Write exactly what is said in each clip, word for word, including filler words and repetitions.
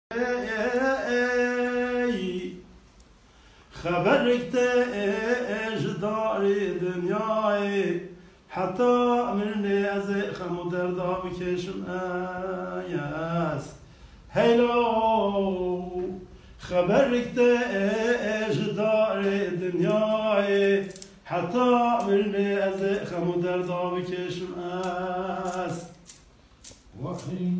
ای خبرك اجداري دنياي حتى مني ازيخ مدردا بكشم اياس هيلو خبرك اجداري دنياي حتى مني ازيخ مدردا بكشم اس وخي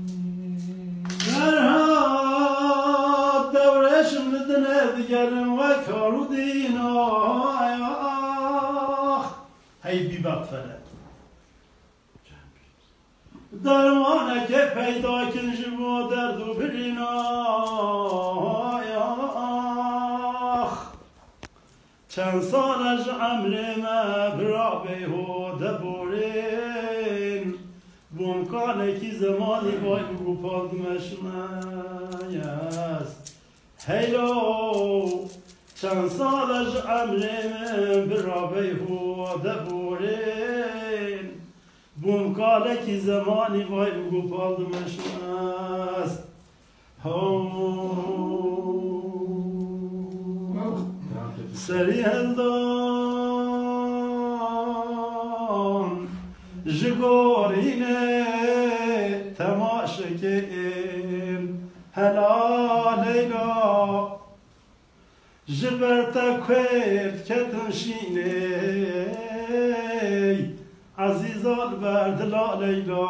درها دورش مدنه دیگرم و کارو دینا هی بی بقفله درمانه که پیدا کن جمع درد و برینا چند سالش عمرمه برا بیهوده بورین بومکانه کی زمانی وای بگو پادمشمایست هیلو چند سالش عمرم برا بیهوده بورین بومکانه کی زمانی وای بگو پادمشمایست سری هندان جگورینه تماشکین هلا لیلا جبرتا کویت کتنشینه عزیزان بردلا لیلا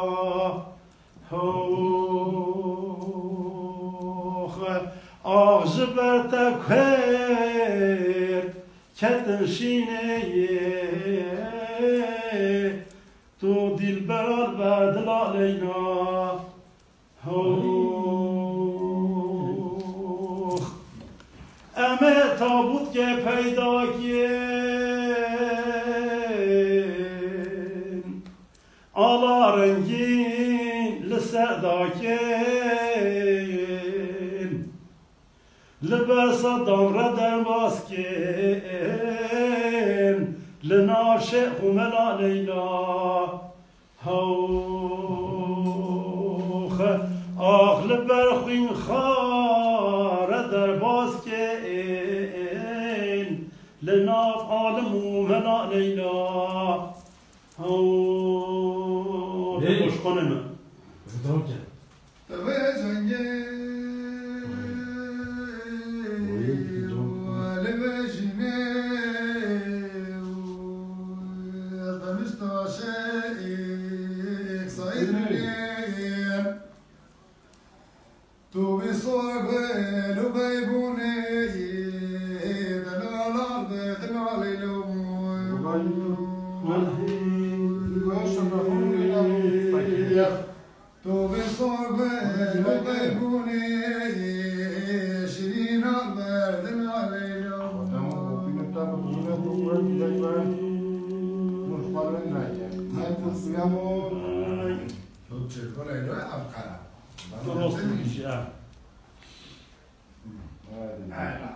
آخ جبرتا کویت کتنشینه تو دل برار بدلا لینا امه تابوت که پیدا کن آلا رنگین لسردا کن لباس دامره در باز کن لناش خملا لیلا هوخ آخ لبرخوین خاره در باز که این لناف عالم و ملا لیلا هوخ خوش کنه من تو بصور بلو بيبوني دلال الأرض دلال تو بصور بلو بيبوني شيرين الأرض دلال درست میشه